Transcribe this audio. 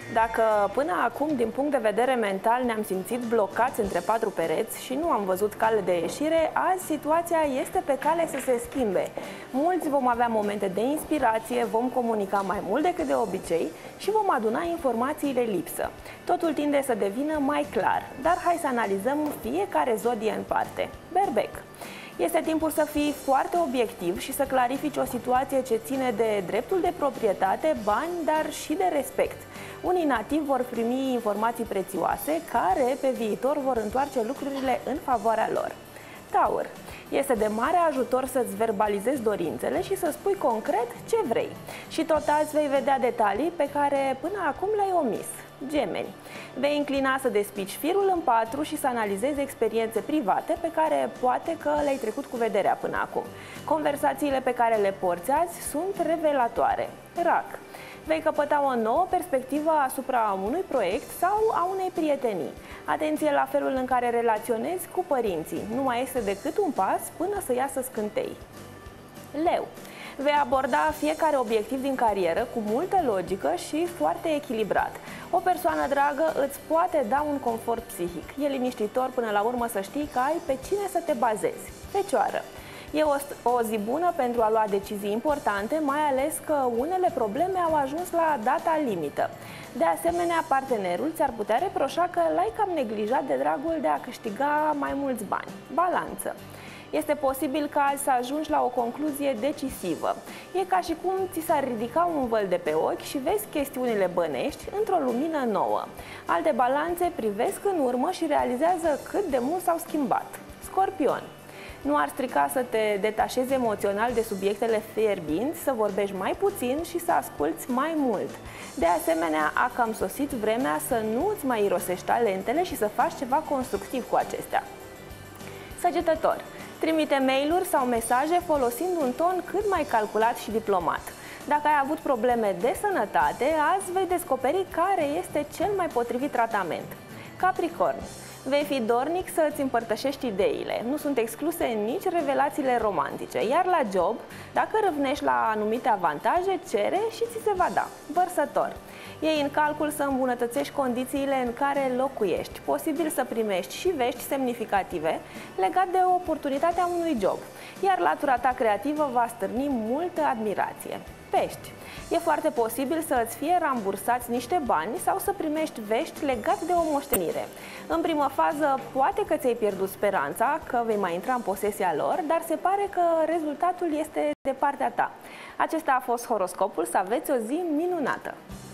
Dacă până acum, din punct de vedere mental, ne-am simțit blocați între patru pereți și nu am văzut cale de ieșire, azi situația este pe cale să se schimbe. Mulți vom avea momente de inspirație, vom comunica mai mult decât de obicei și vom aduna informațiile lipsă. Totul tinde să devină mai clar, dar hai să analizăm fiecare zodie în parte. Berbec. Este timpul să fii foarte obiectiv și să clarifici o situație ce ține de dreptul de proprietate, bani, dar și de respect. Unii nativi vor primi informații prețioase care pe viitor vor întoarce lucrurile în favoarea lor. Taur. Este de mare ajutor să-ți verbalizezi dorințele și să spui concret ce vrei. Și tot azi vei vedea detalii pe care până acum le-ai omis. Gemeni. Vei înclina să despici firul în patru și să analizezi experiențe private pe care poate că le-ai trecut cu vederea până acum. Conversațiile pe care le porți azi sunt revelatoare. Rac. Vei căpăta o nouă perspectivă asupra unui proiect sau a unei prietenii. Atenție la felul în care relaționezi cu părinții. Nu mai este decât un pas până să iasă scântei. Leu. Vei aborda fiecare obiectiv din carieră cu multă logică și foarte echilibrat. O persoană dragă îți poate da un confort psihic. E liniștitor până la urmă să știi că ai pe cine să te bazezi. Fecioară. E o zi bună pentru a lua decizii importante, mai ales că unele probleme au ajuns la data limită. De asemenea, partenerul ți-ar putea reproșa că l-ai cam neglijat de dragul de a câștiga mai mulți bani. Balanță. Este posibil ca azi să ajungi la o concluzie decisivă. E ca și cum ți s-ar ridica un văl de pe ochi și vezi chestiunile bănești într-o lumină nouă. Alte balanțe privesc în urmă și realizează cât de mult s-au schimbat. Scorpion. Nu ar strica să te detașezi emoțional de subiectele fierbinți, să vorbești mai puțin și să asculți mai mult. De asemenea, a cam sosit vremea să nu îți mai irosești talentele și să faci ceva constructiv cu acestea. Săgetător. Trimite mail-uri sau mesaje folosind un ton cât mai calculat și diplomat. Dacă ai avut probleme de sănătate, azi vei descoperi care este cel mai potrivit tratament. Capricorn. Vei fi dornic să îți împărtășești ideile. Nu sunt excluse nici revelațiile romantice. Iar la job, dacă râvnești la anumite avantaje, cere și ți se va da. Vărsător. Iei în calcul să îmbunătățești condițiile în care locuiești. Posibil să primești și vești semnificative legate de oportunitatea unui job. Iar latura ta creativă va stârni multă admirație. Pești. E foarte posibil să îți fie rambursați niște bani sau să primești vești legate de o moștenire. În primă fază, poate că ți-ai pierdut speranța că vei mai intra în posesia lor, dar se pare că rezultatul este de partea ta. Acesta a fost horoscopul, să aveți o zi minunată!